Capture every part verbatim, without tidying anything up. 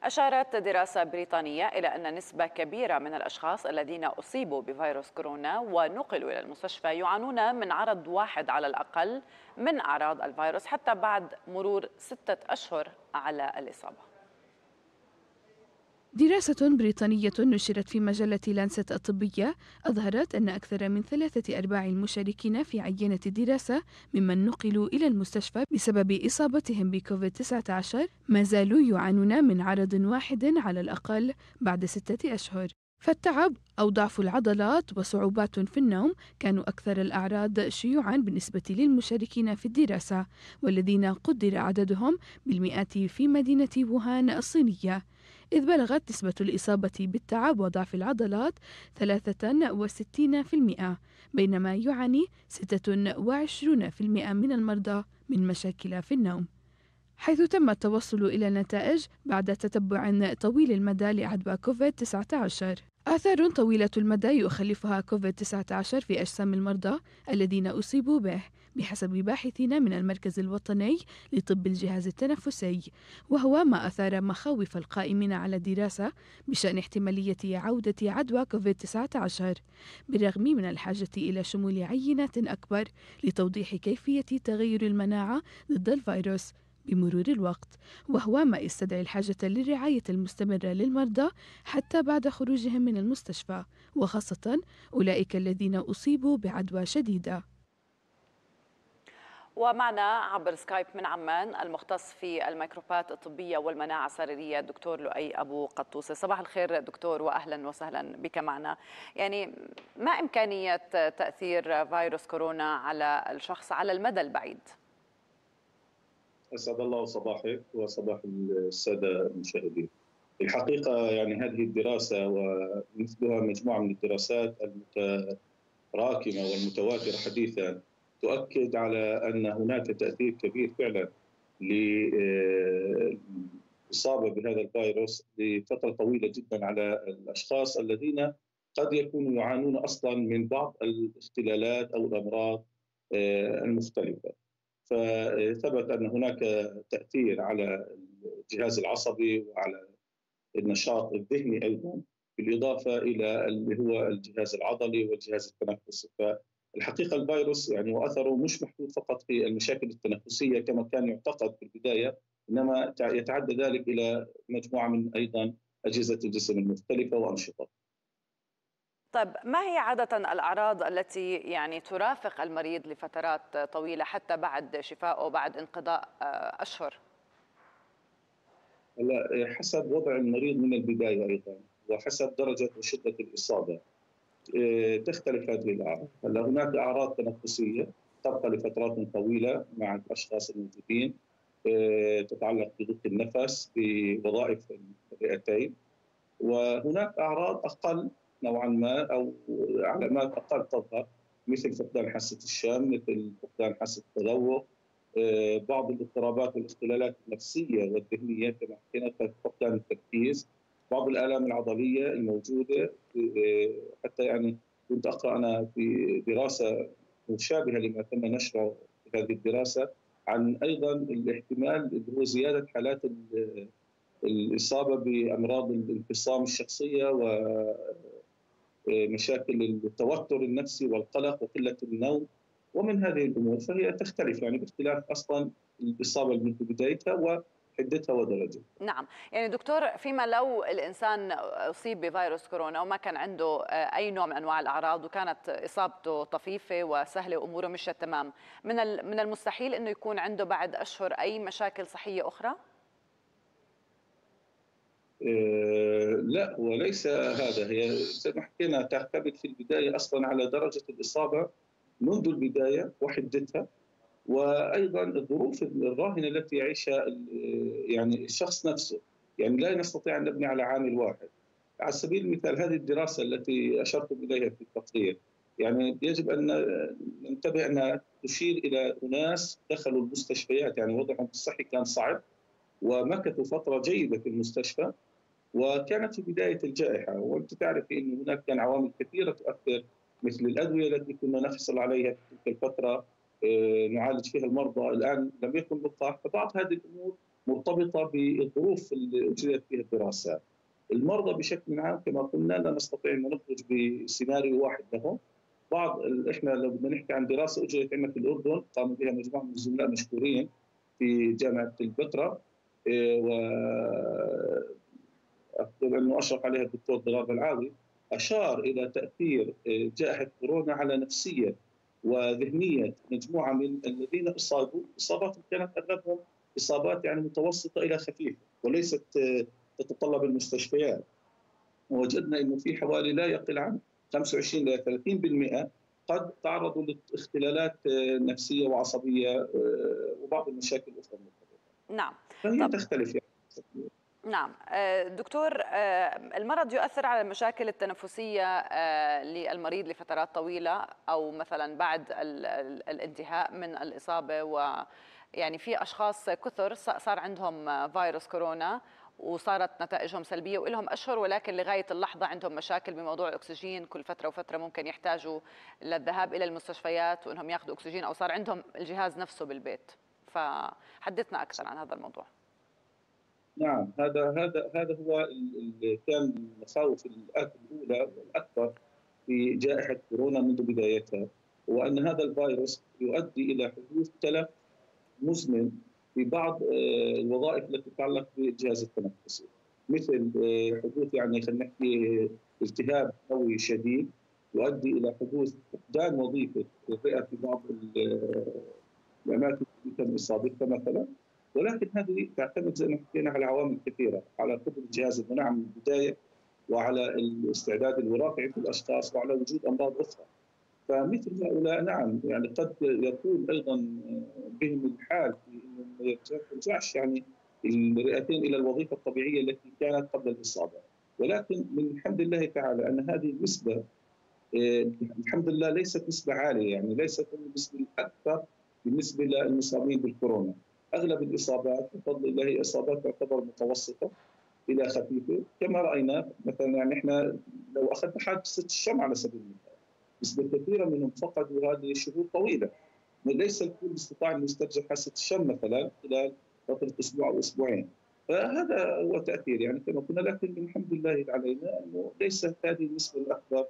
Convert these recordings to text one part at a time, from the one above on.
أشارت دراسة بريطانية إلى أن نسبة كبيرة من الأشخاص الذين أصيبوا بفيروس كورونا ونقلوا إلى المستشفى يعانون من عرض واحد على الأقل من أعراض الفيروس حتى بعد مرور ستة أشهر على الإصابة. دراسة بريطانية نشرت في مجلة لانست الطبية أظهرت أن أكثر من ثلاثة أرباع المشاركين في عينة الدراسة ممن نقلوا إلى المستشفى بسبب إصابتهم بكوفيد تسعة عشر ما زالوا يعانون من عرض واحد على الأقل بعد ستة أشهر. فالتعب أو ضعف العضلات وصعوبات في النوم كانوا أكثر الأعراض شيوعاً بالنسبة للمشاركين في الدراسة، والذين قدر عددهم بالمئات في مدينة ووهان الصينية، إذ بلغت نسبة الإصابة بالتعب وضعف العضلات ثلاثة وستين بالمئة، بينما يعاني ستة وعشرين بالمئة من المرضى من مشاكل في النوم، حيث تم التوصل إلى نتائج بعد تتبع طويل المدى لعدوى كوفيد تسعة عشر. آثار طويلة المدى يخلفها كوفيد تسعة عشر في أجسام المرضى الذين أصيبوا به بحسب باحثين من المركز الوطني لطب الجهاز التنفسي، وهو ما أثار مخاوف القائمين على الدراسة بشأن احتمالية عودة عدوى كوفيد تسعة عشر، بالرغم من الحاجة إلى شمول عينات أكبر لتوضيح كيفية تغير المناعة ضد الفيروس بمرور الوقت، وهو ما يستدعي الحاجة للرعاية المستمرة للمرضى حتى بعد خروجهم من المستشفى، وخاصة أولئك الذين أصيبوا بعدوى شديدة. ومعنا عبر سكايب من عمان المختص في الميكروبات الطبية والمناعة السريرية الدكتور لؤي أبو قطوسة. صباح الخير دكتور وأهلا وسهلا بك معنا. يعني ما إمكانية تأثير فيروس كورونا على الشخص على المدى البعيد؟ أسعد الله صباحك وصباح السادة المشاهدين. الحقيقة يعني هذه الدراسة ومثلها مجموعة من الدراسات المتراكمة والمتواترة حديثا تؤكد على أن هناك تأثير كبير فعلا للإصابة بهذا الفيروس لفترة طويلة جدا على الأشخاص الذين قد يكونوا يعانون أصلا من بعض الاختلالات أو الأمراض المختلفة. فثبت أن هناك تأثير على الجهاز العصبي وعلى النشاط الذهني أيضا، بالإضافة إلى اللي هو الجهاز العضلي والجهاز التنفسي. فالحقيقة الفيروس يعني وأثره مش محدود فقط في المشاكل التنفسية كما كان يعتقد في البداية، إنما يتعدى ذلك إلى مجموعة من أيضا أجهزة الجسم المختلفة وأنشطة. طيب ما هي عادة الأعراض التي يعني ترافق المريض لفترات طويلة حتى بعد شفائه بعد انقضاء أشهر؟ هلا حسب وضع المريض من البداية أيضا وحسب درجة وشدة الإصابة تختلف هذه الأعراض. هلا هناك أعراض تنفسية تبقى لفترات طويلة مع الأشخاص الموجودين، تتعلق بضيق النفس بوظائف الرئتين، وهناك أعراض أقل نوعا ما أو علامات أقل تظهر مثل فقدان حاسة الشم، مثل فقدان حاسة التذوق، بعض الاضطرابات والاختلالات النفسية والذهنية كما حكينا، فقدان التركيز، بعض الآلام العضلية الموجودة. حتى يعني كنت أقرأ أنا في دراسة مشابهة لما تم نشره في هذه الدراسة عن أيضا الاحتمال اللي هو زيادة حالات الإصابة بأمراض الانفصام الشخصية ومشاكل التوتر النفسي والقلق وقلة النوم ومن هذه الأمور، فهي تختلف يعني باختلاف أصلا الإصابة من بدايتها وحدتها ودرجتها. نعم، يعني دكتور فيما لو الإنسان أصيب بفيروس كورونا وما كان عنده أي نوع من أنواع الأعراض وكانت إصابته طفيفة وسهلة وأموره مشت تمام، من من المستحيل إنه يكون عنده بعد أشهر أي مشاكل صحية أخرى؟ إيه لا، وليس هذا. هي زي ما حكينا تعتمد في البداية أصلا على درجة الإصابة منذ البداية وحدتها، وايضا الظروف الراهنه التي يعيشها يعني الشخص نفسه. يعني لا نستطيع ان نبني على عامل واحد. على سبيل المثال هذه الدراسه التي اشرتم اليها في التقرير، يعني يجب ان ننتبه انها تشير الى اناس دخلوا المستشفيات يعني وضعهم الصحي كان صعب ومكثوا فتره جيده في المستشفى، وكانت في بدايه الجائحه، وانت تعرف ان هناك كان عوامل كثيره تؤثر مثل الادويه التي كنا نحصل عليها في تلك الفتره نعالج فيها المرضى، الآن لم يكن لقاح، فبعض هذه الأمور مرتبطه بالظروف اللي اجريت فيها الدراسات. المرضى بشكل عام كما قلنا لا نستطيع ان نخرج بسيناريو واحد لهم. بعض احنا لو بدنا نحكي عن دراسه اجريت عندنا في الاردن قاموا بها مجموعه من الزملاء مشكورين في جامعه البتراء، و أقول أنه أشرف عليها الدكتور ضرار بلعاوي، أشار إلى تأثير جائحة كورونا على نفسية وذهنية مجموعة من الذين أصابوا. إصابات كانت أغلبهم إصابات يعني متوسطة إلى خفيفة وليست تتطلب المستشفيات. ووجدنا أنه في حوالي لا يقل عن خمسة وعشرين إلى ثلاثين بالمئة قد تعرضوا لاختلالات نفسية وعصبية وبعض المشاكل الأخرى. نعم. فهي تختلف يعني. نعم دكتور، المرض يؤثر على المشاكل التنفسية للمريض لفترات طويلة أو مثلا بعد الانتهاء من الإصابة، ويعني في أشخاص كثر صار عندهم فيروس كورونا وصارت نتائجهم سلبية وإلهم أشهر، ولكن لغاية اللحظة عندهم مشاكل بموضوع الأكسجين، كل فترة وفترة ممكن يحتاجوا للذهاب إلى المستشفيات وإنهم ياخذوا أكسجين أو صار عندهم الجهاز نفسه بالبيت. فحدثنا أكثر عن هذا الموضوع. نعم، هذا هذا هذا هو اللي كان المخاوف الاولى والاكبر في جائحه كورونا منذ بدايتها، هو ان هذا الفيروس يؤدي الى حدوث تلف مزمن في بعض الوظائف التي تتعلق بالجهاز التنفسي، مثل حدوث يعني خلينا نحكي التهاب قوي شديد يؤدي الى حدوث فقدان وظيفه الرئه في بعض الاماكن التي تم اصابتها مثلا. ولكن هذه تعتمد زي ما حكينا على عوامل كثيره، على قدره جهاز المناعه من البدايه، وعلى الاستعداد الوراثي في الاشخاص، وعلى وجود امراض اخرى. فمثل هؤلاء نعم يعني قد يكون ايضا بهم الحال في انه ما يرجعش يعني الرئتين الى الوظيفه الطبيعيه التي كانت قبل الاصابه. ولكن من الحمد لله تعالى ان هذه النسبه الحمد لله ليست نسبه عاليه، يعني ليست النسبه الاكثر بالنسبه للمصابين بالكورونا. اغلب الاصابات بفضل الله هي اصابات تعتبر متوسطه الى خفيفه، كما راينا مثلا يعني احنا لو اخذنا حادثه الشم على سبيل المثال، نسبه كثيره منهم فقدوا هذه شهور طويله، وليس الكل استطاع ان يسترجع حادثه الشم مثلا خلال فتره اسبوع او اسبوعين. فهذا هو تاثير يعني كما قلنا، لكن الحمد لله علينا انه ليست هذه النسبه الاكبر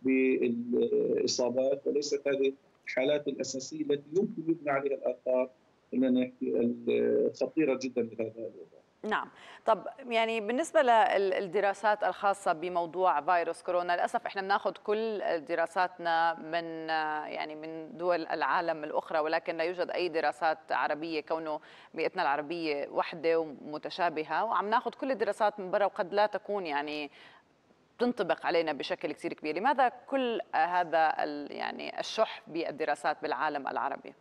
بالاصابات، وليست هذه الحالات الاساسيه التي يمكن يبنى عليها الاثار اننا نحكي الخطيره جدا لهذا الوضع. نعم، طب يعني بالنسبة للدراسات الخاصة بموضوع فيروس كورونا، للأسف احنا بناخذ كل دراساتنا من يعني من دول العالم الأخرى، ولكن لا يوجد أي دراسات عربية كونه بيئتنا العربية وحدة ومتشابهة، وعم ناخذ كل الدراسات من برا وقد لا تكون يعني تنطبق علينا بشكل كثير كبير. لماذا كل هذا يعني الشح بالدراسات بالعالم العربي؟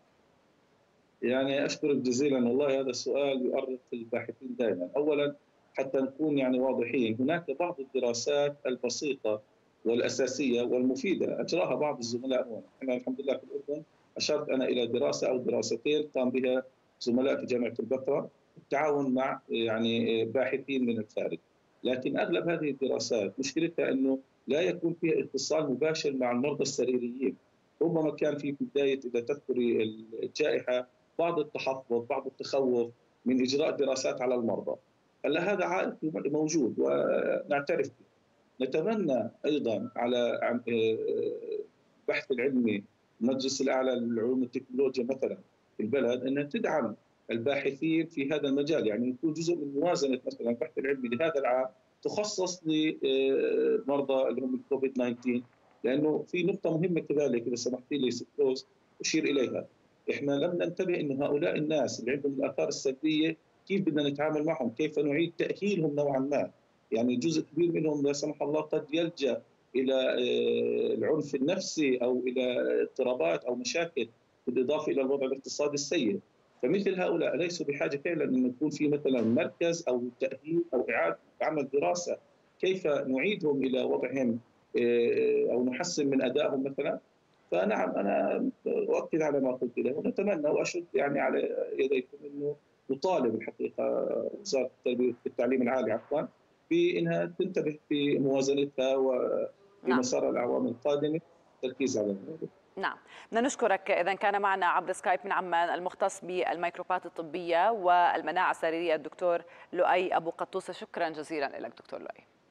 يعني أشكرك جزيلا، والله هذا السؤال يؤرق الباحثين دائما. أولا حتى نكون يعني واضحين، هناك بعض الدراسات البسيطة والأساسية والمفيدة أجراها بعض الزملاء هنا. احنا الحمد لله في الأردن أشرت أنا إلى دراسة أو دراستين قام بها زملاء في جامعة البتراء بالتعاون مع يعني باحثين من الخارج. لكن أغلب هذه الدراسات مشكلتها أنه لا يكون فيها اتصال مباشر مع المرضى السريريين. ربما كان في بداية إذا تذكري الجائحة بعض التحفظ، بعض التخوف من اجراء دراسات على المرضى. هلا هذا عائق موجود ونعترف به. نتمنى ايضا على البحث العلمي، المجلس الاعلى للعلوم والتكنولوجيا مثلا في البلد انها تدعم الباحثين في هذا المجال، يعني يكون جزء من موازنه مثلا البحث العلمي لهذا العام تخصص لمرضى اللي هم الكوفيد تسعة عشر، لانه في نقطه مهمه كذلك اذا سمحتي لي ستروز اشير اليها. احنا لم ننتبه انه هؤلاء الناس اللي عندهم الاثار السلبيه كيف بدنا نتعامل معهم، كيف نعيد تاهيلهم نوعا ما. يعني جزء كبير منهم لا سمح الله قد يلجا الى العنف النفسي او الى اضطرابات او مشاكل، بالاضافه الى الوضع الاقتصادي السيء. فمثل هؤلاء ليسوا بحاجه فعلا ان يكون في مثلا مركز او تاهيل او اعاده عمل دراسه كيف نعيدهم الى وضعهم او نحسن من ادائهم مثلا. فنعم انا اؤكد على ما قلت له، ونتمنى واشد يعني على يديكم انه نطالب الحقيقه وزاره التربيه والتعليم العالي عفوا بانها تنتبه في موازنتها وفي مسار الاعوام القادمه التركيز على الموضوع. نعم، بدنا نشكرك. إذا كان معنا عبر سكايب من عمان المختص بالميكروبات الطبية والمناعة السريرية الدكتور لؤي أبو قطوسة. شكرا جزيلا لك دكتور لؤي.